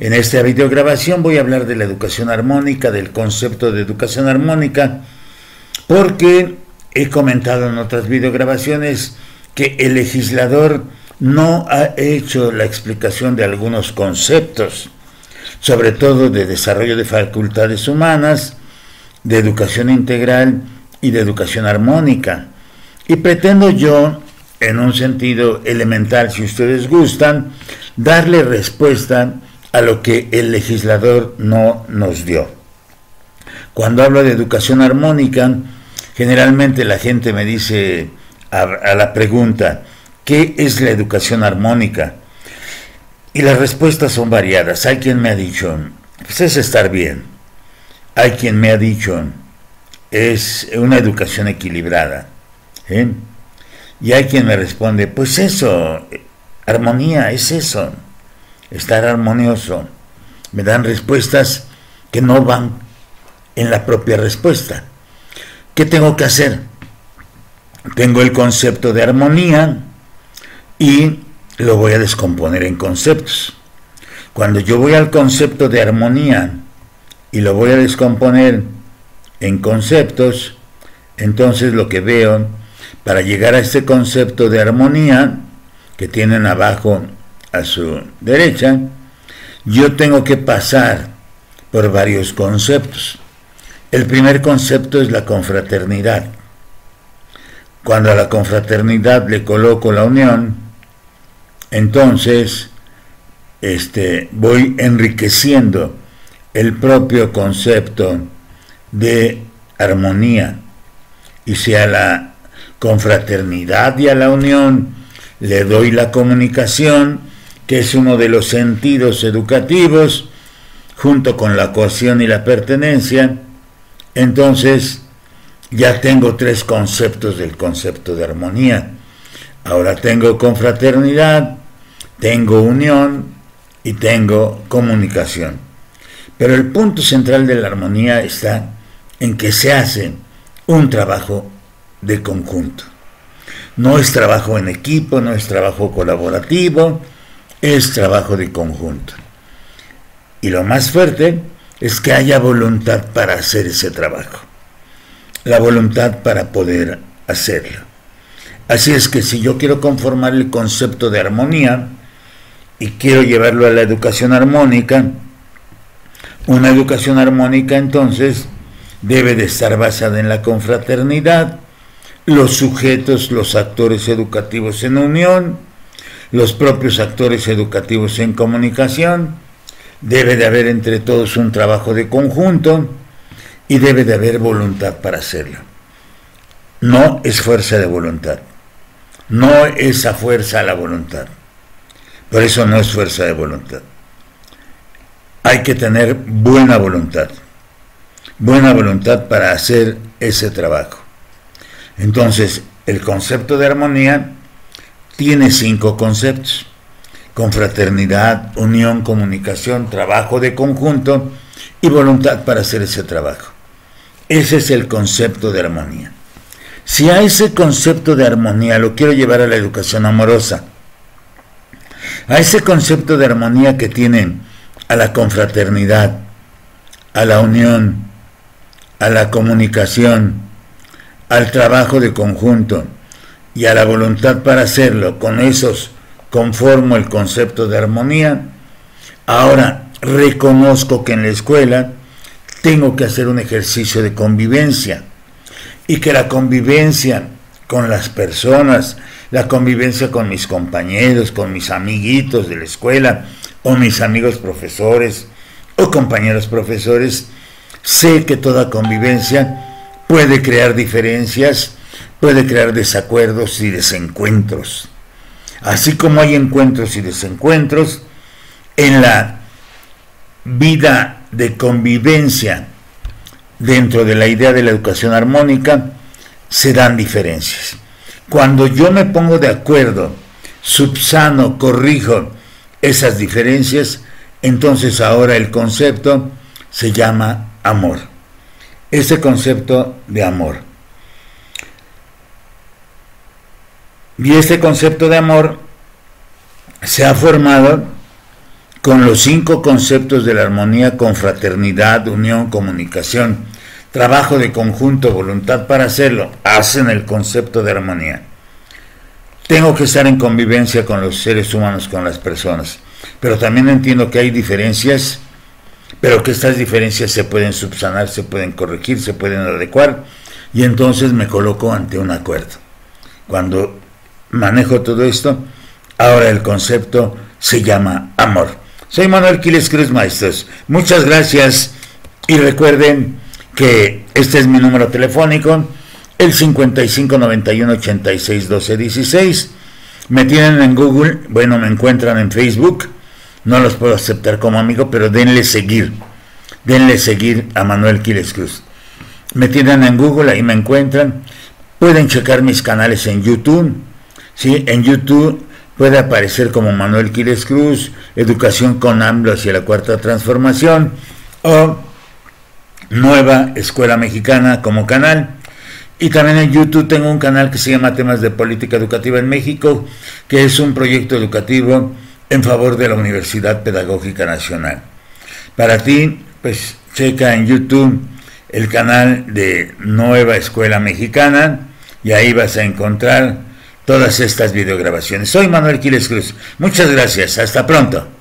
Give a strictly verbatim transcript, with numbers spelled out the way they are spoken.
En esta videograbación voy a hablar de la educación armónica, del concepto de educación armónica, porque he comentado en otras videograbaciones que el legislador no ha hecho la explicación de algunos conceptos, sobre todo de desarrollo de facultades humanas, de educación integral y de educación armónica. Y pretendo yo, en un sentido elemental, si ustedes gustan, darle respuesta a lo que el legislador no nos dio. Cuando hablo de educación armónica, generalmente la gente me dice a, a la pregunta, ¿qué es la educación armónica? Y las respuestas son variadas. Hay quien me ha dicho, pues es estar bien. Hay quien me ha dicho, es una educación equilibrada. ¿Eh? Y hay quien me responde, pues eso, armonía, es eso, estar armonioso. Me dan respuestas que no van en la propia respuesta. ¿Qué tengo que hacer? Tengo el concepto de armonía y lo voy a descomponer en conceptos. Cuando yo voy al concepto de armonía y lo voy a descomponer en conceptos, entonces lo que veo, para llegar a este concepto de armonía que tienen abajo a su derecha, yo tengo que pasar por varios conceptos. El primer concepto es la confraternidad. Cuando a la confraternidad le coloco la unión, entonces este, voy enriqueciendo el propio concepto de armonía. Y si a la confraternidad y a la unión le doy la comunicación, que es uno de los sentidos educativos, junto con la cohesión y la pertenencia, entonces ya tengo tres conceptos del concepto de armonía. Ahora tengo confraternidad, tengo unión y tengo comunicación. Pero el punto central de la armonía está en que se hace un trabajo de conjunto. No es trabajo en equipo, no es trabajo colaborativo, es trabajo de conjunto. Y lo más fuerte es que haya voluntad para hacer ese trabajo. La voluntad para poder hacerlo. Así es que si yo quiero conformar el concepto de armonía y quiero llevarlo a la educación armónica, una educación armónica entonces debe de estar basada en la confraternidad, los sujetos, los actores educativos en unión, los propios actores educativos en comunicación, debe de haber entre todos un trabajo de conjunto y debe de haber voluntad para hacerlo. No es fuerza de voluntad, no es a fuerza a la voluntad, por eso no es fuerza de voluntad. Hay que tener buena voluntad, buena voluntad para hacer ese trabajo. Entonces, el concepto de armonía tiene cinco conceptos: confraternidad, unión, comunicación, trabajo de conjunto y voluntad para hacer ese trabajo. Ese es el concepto de armonía. Si a ese concepto de armonía lo quiero llevar a la educación amorosa, a ese concepto de armonía que tienen a la confraternidad, a la unión, a la comunicación, al trabajo de conjunto y a la voluntad para hacerlo, con esos conformo el concepto de armonía, ahora reconozco que en la escuela tengo que hacer un ejercicio de convivencia y que la convivencia con las personas, la convivencia con mis compañeros, con mis amiguitos de la escuela o mis amigos profesores o compañeros profesores, sé que toda convivencia puede crear diferencias, puede crear desacuerdos y desencuentros. Así como hay encuentros y desencuentros, en la vida de convivencia dentro de la idea de la educación armónica se dan diferencias. Cuando yo me pongo de acuerdo, subsano, corrijo esas diferencias, entonces ahora el concepto se llama amor. Ese concepto de amor. Y este concepto de amor se ha formado con los cinco conceptos de la armonía: confraternidad, unión, comunicación, trabajo de conjunto, voluntad para hacerlo, hacen el concepto de armonía. Tengo que estar en convivencia con los seres humanos, con las personas, pero también entiendo que hay diferencias, pero que estas diferencias se pueden subsanar, se pueden corregir, se pueden adecuar, y entonces me coloco ante un acuerdo. Cuando manejo todo esto, ahora el concepto se llama amor. Soy Manuel Quiles Cruz, maestros. Muchas gracias, y recuerden que este es mi número telefónico, el cincuenta y cinco noventa y uno ochenta y seis doce dieciséis. Me tienen en Google, bueno, me encuentran en Facebook. No los puedo aceptar como amigo, pero denle seguir. Denle seguir a Manuel Quiles Cruz. Me tienen en Google, ahí me encuentran. Pueden checar mis canales en YouTube. ¿Sí? En YouTube puede aparecer como Manuel Quiles Cruz, Educación con AMLO hacia la Cuarta Transformación, o Nueva Escuela Mexicana como canal. Y también en YouTube tengo un canal que se llama Temas de Política Educativa en México, que es un proyecto educativo en favor de la Universidad Pedagógica Nacional. Para ti, pues checa en YouTube el canal de Nueva Escuela Mexicana y ahí vas a encontrar todas estas videograbaciones. Soy Manuel Quiles Cruz. Muchas gracias. Hasta pronto.